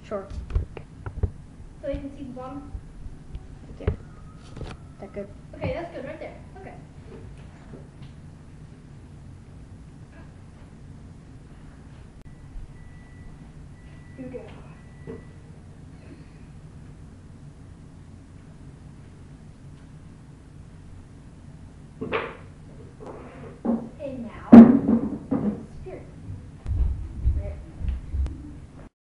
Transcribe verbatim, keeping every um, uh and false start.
Sure. So you can see the bottom? Yeah. That good? Okay, that's good right there. Okay. Here we go.